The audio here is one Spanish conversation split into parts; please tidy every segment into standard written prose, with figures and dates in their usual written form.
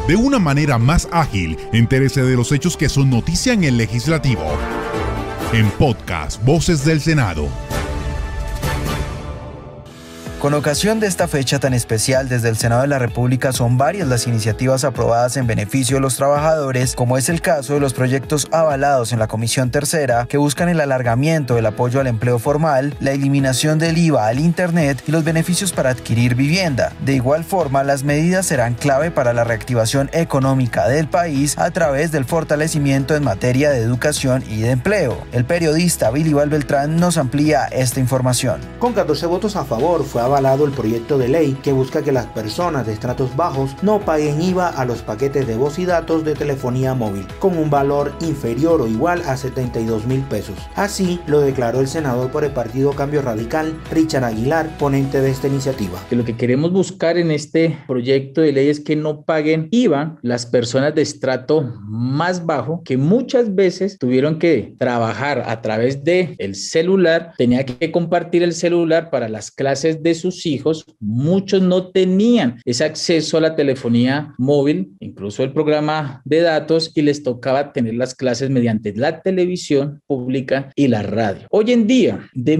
De una manera más ágil, entérese de los hechos que son noticia en el legislativo. En podcast Voces del Senado. Con ocasión de esta fecha tan especial, desde el Senado de la República son varias las iniciativas aprobadas en beneficio de los trabajadores, como es el caso de los proyectos avalados en la Comisión Tercera, que buscan el alargamiento del apoyo al empleo formal, la eliminación del IVA al Internet y los beneficios para adquirir vivienda. De igual forma, las medidas serán clave para la reactivación económica del país a través del fortalecimiento en materia de educación y de empleo. El periodista Bilival Beltrán nos amplía esta información. Con 14 votos a favor, fue avalado el proyecto de ley que busca que las personas de estratos bajos no paguen IVA a los paquetes de voz y datos de telefonía móvil, con un valor inferior o igual a 72,000 pesos. Así lo declaró el senador por el Partido Cambio Radical, Richard Aguilar, ponente de esta iniciativa. Que lo que queremos buscar en este proyecto de ley es que no paguen IVA las personas de estrato más bajo, que muchas veces tuvieron que trabajar a través de el celular, tenía que compartir el celular para las clases de sus hijos. Muchos no tenían ese acceso a la telefonía móvil, incluso el programa de datos, y les tocaba tener las clases mediante la televisión pública y la radio. Hoy en día, de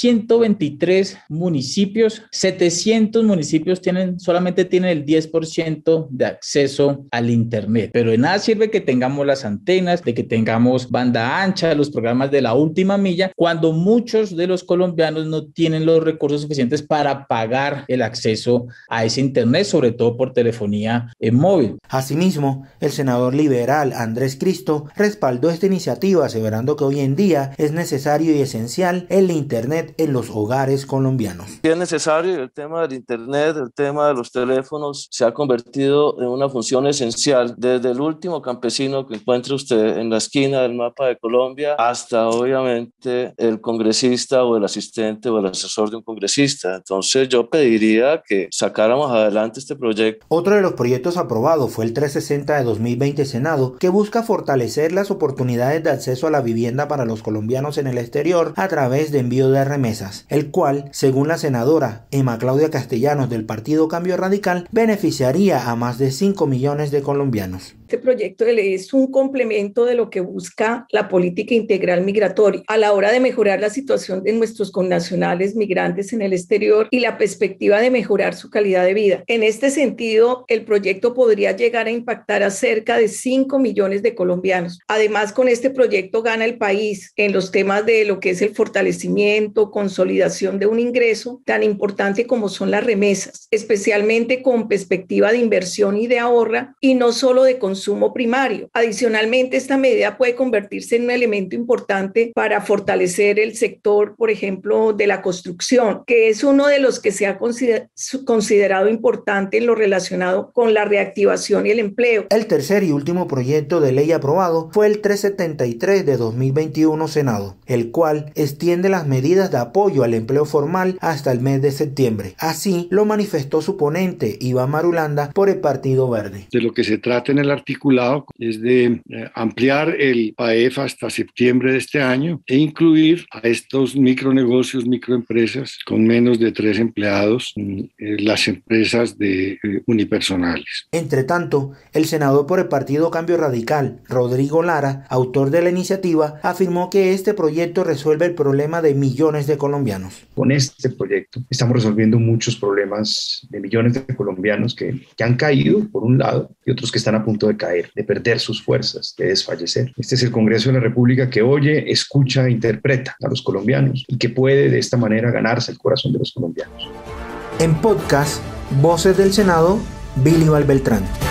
1,123 municipios, 700 municipios solamente tienen el 10% de acceso al Internet. Pero de nada sirve que tengamos las antenas, de que tengamos banda ancha, los programas de la última milla, cuando muchos de los colombianos no tienen los recursos suficientes para pagar el acceso a ese Internet, sobre todo por telefonía móvil. Asimismo, el senador liberal Andrés Cristo respaldó esta iniciativa, aseverando que hoy en día es necesario y esencial el Internet en los hogares colombianos. Es necesario el tema del Internet, el tema de los teléfonos se ha convertido en una función esencial, desde el último campesino que encuentre usted en la esquina del mapa de Colombia hasta obviamente el congresista o el asistente o el asesor de un congresista. Entonces yo pediría que sacáramos adelante este proyecto. Otro de los proyectos aprobados fue el 360 de 2020 Senado, que busca fortalecer las oportunidades de acceso a la vivienda para los colombianos en el exterior a través de envío de remesas, el cual, según la senadora Emma Claudia Castellanos del Partido Cambio Radical, beneficiaría a más de 5 millones de colombianos. Este proyecto de ley es un complemento de lo que busca la política integral migratoria a la hora de mejorar la situación de nuestros connacionales migrantes en el exterior y la perspectiva de mejorar su calidad de vida. En este sentido, el proyecto podría llegar a impactar a cerca de 5 millones de colombianos. Además, con este proyecto gana el país en los temas de lo que es el fortalecimiento, consolidación de un ingreso tan importante como son las remesas, especialmente con perspectiva de inversión y de ahorro y no solo de consumo primario. Adicionalmente, esta medida puede convertirse en un elemento importante para fortalecer el sector, por ejemplo, de la construcción, que es uno de los que se ha considerado importante en lo relacionado con la reactivación y el empleo. El tercer y último proyecto de ley aprobado fue el 373 de 2021 Senado, el cual extiende las medidas de apoyo al empleo formal hasta el mes de septiembre. Así lo manifestó su ponente, Iván Marulanda, por el Partido Verde. De lo que se trata en el articulado es de ampliar el PAEF hasta septiembre de este año e incluir a estos micronegocios, microempresas con menos de 3 empleados, las empresas unipersonales. Entre tanto, el senador por el Partido Cambio Radical, Rodrigo Lara, autor de la iniciativa, afirmó que este proyecto resuelve el problema de millones de colombianos. Con este proyecto estamos resolviendo muchos problemas de millones de colombianos que han caído por un lado y otros que están a punto de caer, de perder sus fuerzas, de desfallecer. Este es el Congreso de la República que oye, escucha e interpreta a los colombianos y que puede de esta manera ganarse el corazón de los colombianos. En podcast, Voces del Senado, Bilival Beltrán.